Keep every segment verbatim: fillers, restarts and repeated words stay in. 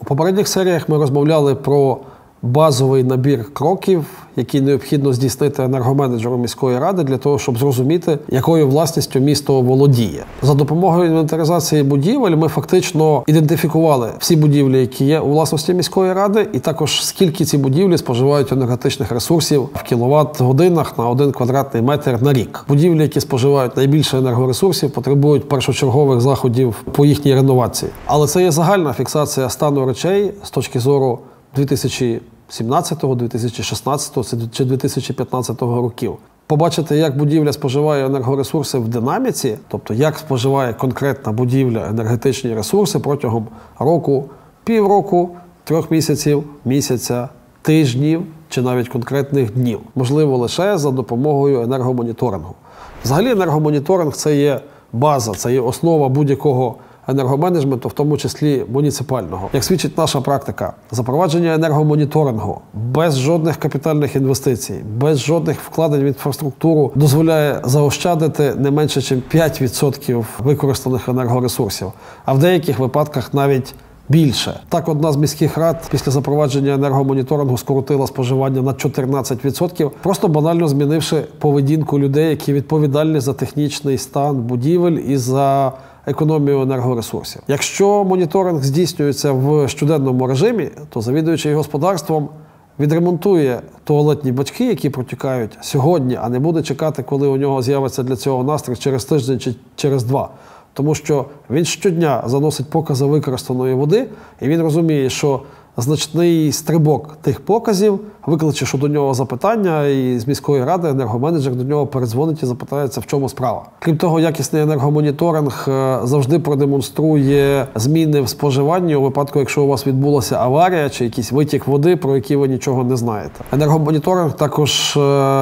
В попередніх серіях ми розмовляли про базовий набір кроків, які необхідно здійснити енергоменеджеру міської ради для того, щоб зрозуміти, якою власністю місто володіє. За допомогою інвентаризації будівель ми фактично ідентифікували всі будівлі, які є у власності міської ради, і також скільки ці будівлі споживають енергетичних ресурсів в кіловат-годинах на один квадратний метр на рік. Будівлі, які споживають найбільше енергоресурсів, потребують першочергових заходів по їхній реновації. Але це є загальна фіксація стану речей з точки зору дві тисячі сімнадцятого, дві тисячі шістнадцятого чи дві тисячі п'ятнадцятого років. Побачити, як будівля споживає енергоресурси в динаміці, тобто як споживає конкретна будівля енергетичні ресурси протягом року, півроку, трьох місяців, місяця, тижнів чи навіть конкретних днів. Можливо лише за допомогою енергомоніторингу. Взагалі енергомоніторинг – це є база, це є основа будь-якого енергоменеджменту, в тому числі муніципального. Як свідчить наша практика, запровадження енергомоніторингу без жодних капітальних інвестицій, без жодних вкладень в інфраструктуру дозволяє заощадити не менше, ніж п'ять відсотків використаних енергоресурсів, а в деяких випадках навіть більше. Так, одна з міських рад після запровадження енергомоніторингу скоротила споживання на чотирнадцять відсотків, просто банально змінивши поведінку людей, які відповідальні за технічний стан будівель і за економію енергоресурсів. Якщо моніторинг здійснюється в щоденному режимі, то завідуючий господарством відремонтує туалетні бачки, які протікають сьогодні, а не буде чекати, коли у нього з'явиться для цього настрій через тиждень чи через два. Тому що він щодня заносить покази використаної води, і він розуміє, що значний стрибок тих показів викличе, що до нього запитання, і з міської ради енергоменеджер до нього передзвонить і запитається, в чому справа. Крім того, якісний енергомоніторинг завжди продемонструє зміни в споживанні у випадку, якщо у вас відбулася аварія чи якийсь витік води, про який ви нічого не знаєте. Енергомоніторинг також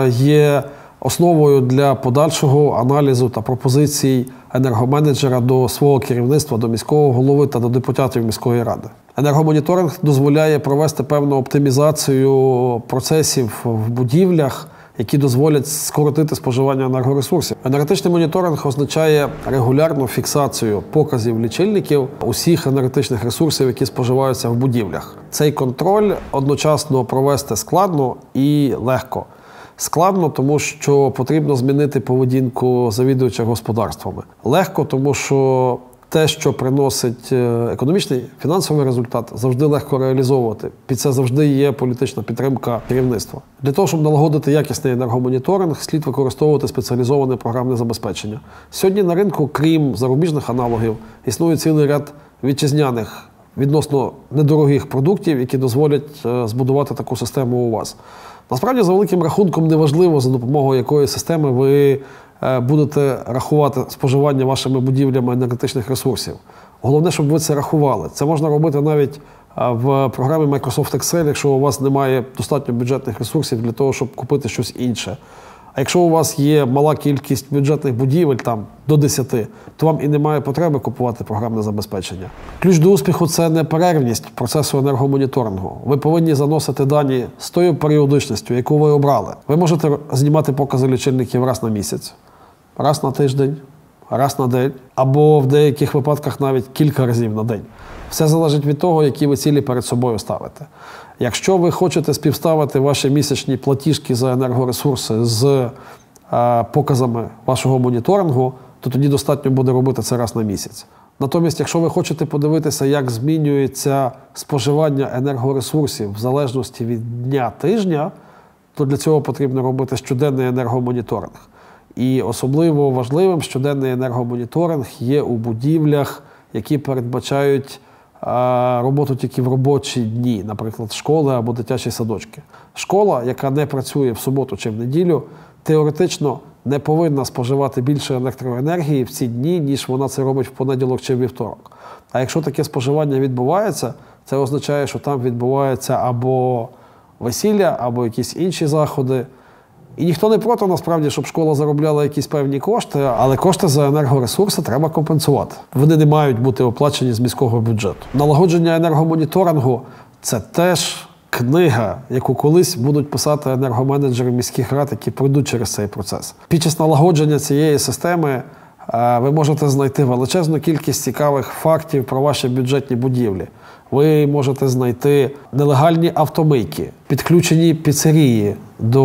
є основою для подальшого аналізу та пропозицій енергоменеджера до свого керівництва, до міського голови та до депутатів міської ради. Енергомоніторинг дозволяє провести певну оптимізацію процесів в будівлях, які дозволять скоротити споживання енергоресурсів. Енергетичний моніторинг означає регулярну фіксацію показів лічильників усіх енергетичних ресурсів, які споживаються в будівлях. Цей контроль одночасно провести складно і легко. Складно, тому що потрібно змінити поведінку завідувача господарствами. Легко, тому що те, що приносить економічний, фінансовий результат, завжди легко реалізовувати. Під це завжди є політична підтримка керівництва. Для того, щоб налагодити якісний енергомоніторинг, слід використовувати спеціалізоване програмне забезпечення. Сьогодні на ринку, крім зарубіжних аналогів, існує цілий ряд вітчизняних, відносно недорогих продуктів, які дозволять збудувати таку систему у вас. Насправді, за великим рахунком, неважливо, за допомогою якої системи ви будете рахувати споживання вашими будівлями енергетичних ресурсів. Головне, щоб ви це рахували. Це можна робити навіть в програмі Microsoft Excel, якщо у вас немає достатньо бюджетних ресурсів для того, щоб купити щось інше. А якщо у вас є мала кількість бюджетних будівель, там, до десяти, то вам і немає потреби купувати програмне забезпечення. Ключ до успіху – це неперервність процесу енергомоніторингу. Ви повинні заносити дані з тою періодичністю, яку ви обрали. Ви можете знімати покази лічильників раз на місяць, раз на тиждень, раз на день, або в деяких випадках навіть кілька разів на день. Все залежить від того, які ви цілі перед собою ставите. Якщо ви хочете співставити ваші місячні платіжки за енергоресурси з е, показами вашого моніторингу, то тоді достатньо буде робити це раз на місяць. Натомість, якщо ви хочете подивитися, як змінюється споживання енергоресурсів в залежності від дня-тижня, то для цього потрібно робити щоденний енергомоніторинг. І особливо важливим щоденний енергомоніторинг є у будівлях, які передбачають роботу тільки в робочі дні, наприклад, школи або дитячі садочки. Школа, яка не працює в суботу чи в неділю, теоретично не повинна споживати більше електроенергії в ці дні, ніж вона це робить в понеділок чи вівторок. А якщо таке споживання відбувається, це означає, що там відбувається або весілля, або якісь інші заходи. І ніхто не проти, насправді, щоб школа заробляла якісь певні кошти, але кошти за енергоресурси треба компенсувати. Вони не мають бути оплачені з міського бюджету. Налагодження енергомоніторингу – це теж книга, яку колись будуть писати енергоменеджери міських рад, які пройдуть через цей процес. Під час налагодження цієї системи ви можете знайти величезну кількість цікавих фактів про ваші бюджетні будівлі. ви можете знайти нелегальні автомийки, підключені піцерії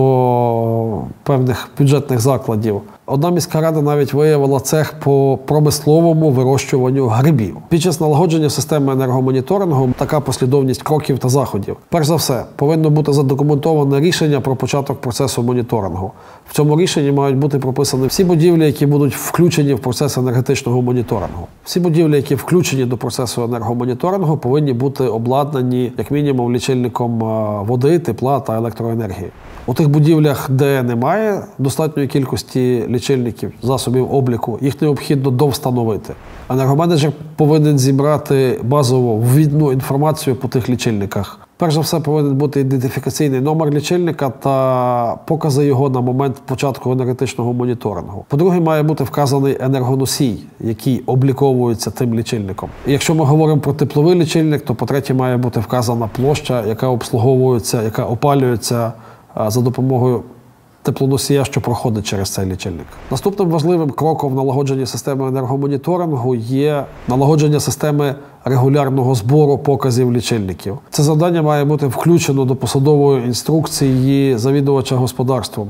до певних бюджетних закладів. Одна міська рада навіть виявила цех по промисловому вирощуванню грибів. Під час налагодження системи енергомоніторингу така послідовність кроків та заходів. Перш за все, повинно бути задокументоване рішення про початок процесу моніторингу. В цьому рішенні мають бути прописані всі будівлі, які будуть включені в процес енергетичного моніторингу. Всі будівлі, які включені до процесу енергомоніторингу, повинні бути обладнані, як мінімум, лічильником води, тепла та електроенергії. У тих будівлях, де немає достатньої кількості лічильників, засобів обліку, їх необхідно довстановити. Енергоменеджер повинен зібрати базову ввідну інформацію по тих лічильниках. Перш за все, повинен бути ідентифікаційний номер лічильника та покази його на момент початку енергетичного моніторингу. По-друге, має бути вказаний енергоносій, який обліковується тим лічильником. І якщо ми говоримо про тепловий лічильник, то по-третє, має бути вказана площа, яка обслуговується, яка опалюється за допомогою теплоносія, що проходить через цей лічильник. Наступним важливим кроком в налагодженні системи енергомоніторингу є налагодження системи регулярного збору показів лічильників. Це завдання має бути включено до посадової інструкції завідувача господарством.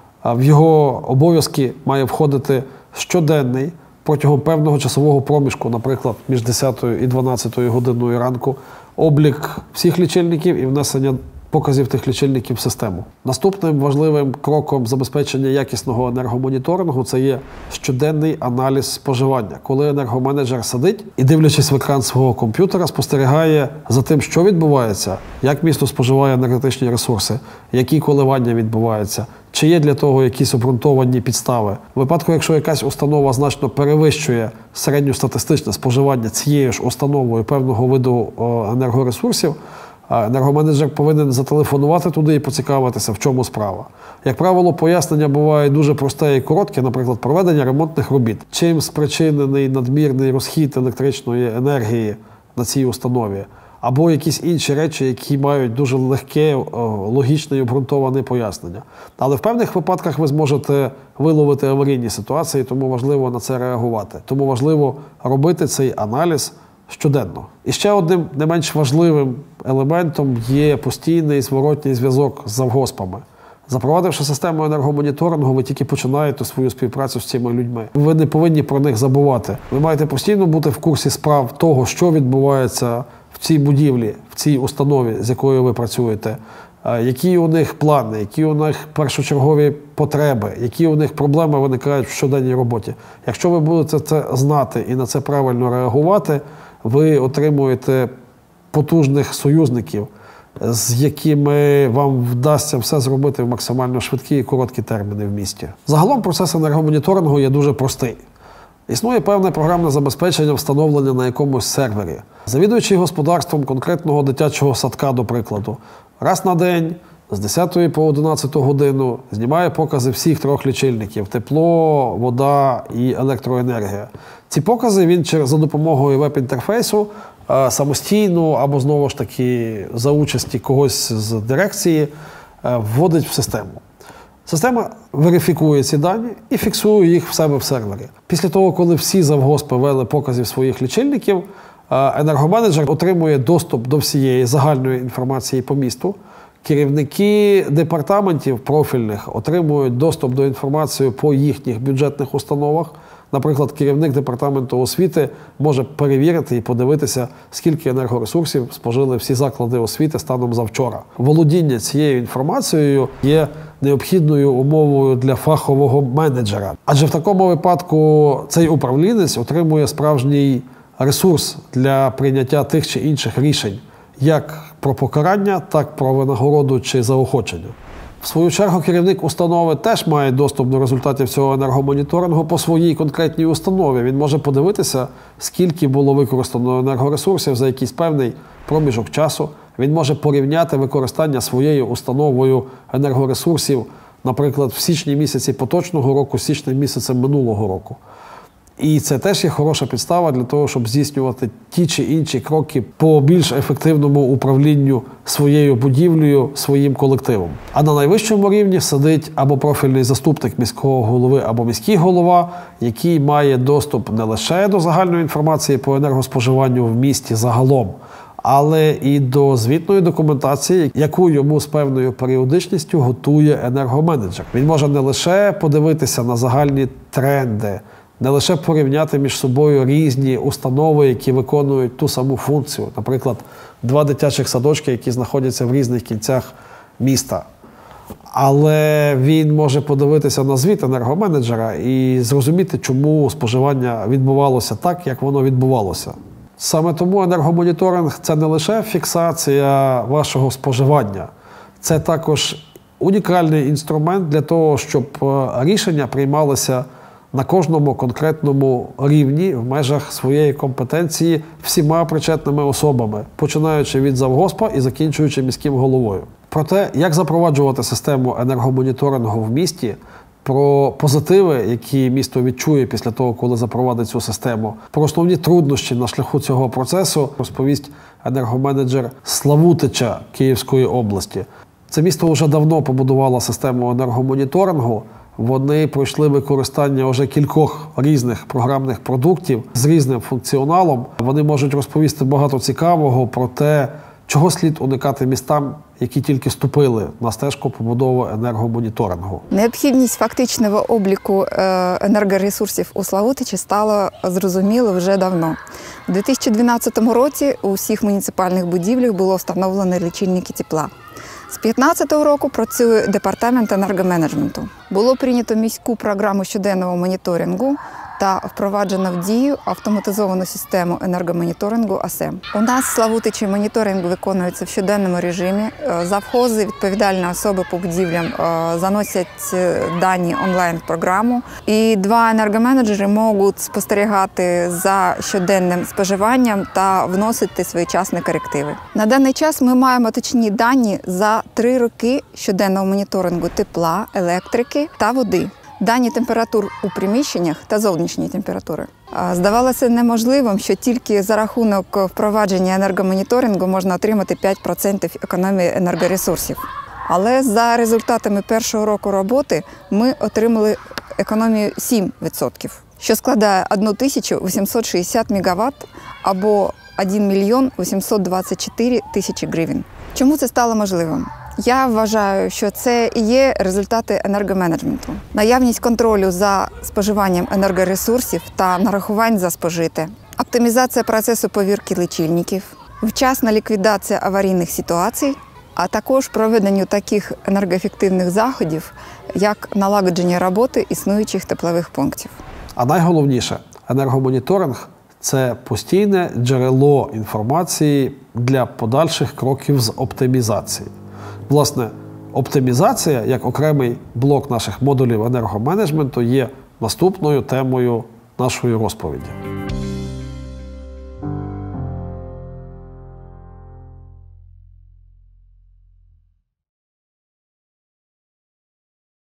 В його обов'язки має входити щоденний, протягом певного часового проміжку, наприклад, між десятою і дванадцятою годиною ранку, облік всіх лічильників і внесення показів тих лічильників в систему. Наступним важливим кроком забезпечення якісного енергомоніторингу – це є щоденний аналіз споживання. Коли енергоменеджер сидить і, дивлячись в екран свого комп'ютера, спостерігає за тим, що відбувається, як місто споживає енергетичні ресурси, які коливання відбуваються, чи є для того якісь обґрунтовані підстави. У випадку, якщо якась установа значно перевищує середньостатистичне споживання цією ж установою певного виду енергоресурсів, енергоменеджер повинен зателефонувати туди і поцікавитися, в чому справа. Як правило, пояснення буває дуже просте і коротке, наприклад, проведення ремонтних робіт. Чим спричинений надмірний розхід електричної енергії на цій установі, або якісь інші речі, які мають дуже легке, логічне і обґрунтоване пояснення. Але в певних випадках ви зможете виловити аварійні ситуації, тому важливо на це реагувати. Тому важливо робити цей аналіз щоденно. І ще одним не менш важливим елементом є постійний зворотній зв'язок з завгоспами. Запровадивши систему енергомоніторингу, ви тільки починаєте свою співпрацю з цими людьми. Ви не повинні про них забувати. Ви маєте постійно бути в курсі справ того, що відбувається в цій будівлі, в цій установі, з якою ви працюєте, які у них плани, які у них першочергові потреби, які у них проблеми виникають в щоденній роботі. Якщо ви будете це знати і на це правильно реагувати, ви отримуєте потужних союзників, з якими вам вдасться все зробити в максимально швидкі і короткі терміни в місті. Загалом процес енергомоніторингу є дуже простий. Існує певне програмне забезпечення встановлення на якомусь сервері. Завідуючий господарством конкретного дитячого садка, до прикладу, раз на день з десятої по одинадцяту годину знімає покази всіх трьох лічильників – тепло, вода і електроенергія. Ці покази він за допомогою веб-інтерфейсу самостійно або, знову ж таки, за участі когось з дирекції вводить в систему. Система верифікує ці дані і фіксує їх в себе в сервері. Після того, коли всі завгоспи ввели показів своїх лічильників, енергоменеджер отримує доступ до всієї загальної інформації по місту. Керівники департаментів профільних отримують доступ до інформації по їхніх бюджетних установах. Наприклад, керівник департаменту освіти може перевірити і подивитися, скільки енергоресурсів спожили всі заклади освіти станом завчора. Володіння цією інформацією є необхідною умовою для фахового менеджера. Адже в такому випадку цей управлінець отримує справжній ресурс для прийняття тих чи інших рішень, як про покарання, так про винагороду чи заохочення. В свою чергу, керівник установи теж має доступ до результатів цього енергомоніторингу по своїй конкретній установі. Він може подивитися, скільки було використано енергоресурсів за якийсь певний проміжок часу. Він може порівняти використання своєю установою енергоресурсів, наприклад, в січні місяці поточного року з січним місяцем минулого року. І це теж є хороша підстава для того, щоб здійснювати ті чи інші кроки по більш ефективному управлінню своєю будівлею, своїм колективом. А на найвищому рівні сидить або профільний заступник міського голови, або міський голова, який має доступ не лише до загальної інформації по енергоспоживанню в місті загалом, але і до звітної документації, яку йому з певною періодичністю готує енергоменеджер. Він може не лише подивитися на загальні тренди, не лише порівняти між собою різні установи, які виконують ту саму функцію. Наприклад, два дитячих садочки, які знаходяться в різних кінцях міста. Але він може подивитися на звіт енергоменеджера і зрозуміти, чому споживання відбувалося так, як воно відбувалося. Саме тому енергомоніторинг – це не лише фіксація вашого споживання, це також унікальний інструмент для того, щоб рішення приймалися на кожному конкретному рівні в межах своєї компетенції всіма причетними особами, починаючи від завгоспа і закінчуючи міським головою. Про те, як запроваджувати систему енергомоніторингу в місті, про позитиви, які місто відчує після того, коли запровадить цю систему, про основні труднощі на шляху цього процесу розповість енергоменеджер Славутича Київської області. Це місто вже давно побудувало систему енергомоніторингу. Вони пройшли використання вже кількох різних програмних продуктів з різним функціоналом. Вони можуть розповісти багато цікавого про те, чого слід уникати містам, які тільки ступили на стежку побудови енергомоніторингу. Необхідність фактичного обліку енергоресурсів у Славутичі стало зрозуміло вже давно. У дві тисячі дванадцятому році у всіх муніципальних будівлях було встановлено лічильники тепла. З дві тисячі п'ятнадцятого року працює департамент енергоменеджменту. Було прийнято міську програму щоденного моніторингу та впроваджено в дію автоматизовану систему енергомоніторингу АСЕМ. У нас в Славутичі моніторинг виконується в щоденному режимі. Завхози, відповідальні особи по будівлям заносять дані онлайн в програму. І два енергоменеджери можуть спостерігати за щоденним споживанням та вносити своєчасні корективи. На даний час ми маємо точні дані за три роки щоденного моніторингу тепла, електрики та води. Дані температур у приміщеннях та зовнішньої температури. Здавалося неможливим, що тільки за рахунок впровадження енергомоніторингу можна отримати п'ять відсотків економії енергоресурсів. Але за результатами першого року роботи ми отримали економію сім відсотків, що складає тисячу вісімсот шістдесят мегаватт або один мільйон вісімсот двадцять чотири тисячі гривень. Чому це стало можливим? Я вважаю, що це і є результати енергоменеджменту. Наявність контролю за споживанням енергоресурсів та нарахувань за спожите, оптимізація процесу повірки лічильників, вчасна ліквідація аварійних ситуацій, а також проведення таких енергоефективних заходів, як налагодження роботи існуючих теплових пунктів. А найголовніше, енергомоніторинг – це постійне джерело інформації для подальших кроків з оптимізації. Власне, оптимізація, як окремий блок наших модулів енергоменеджменту, є наступною темою нашої розповіді.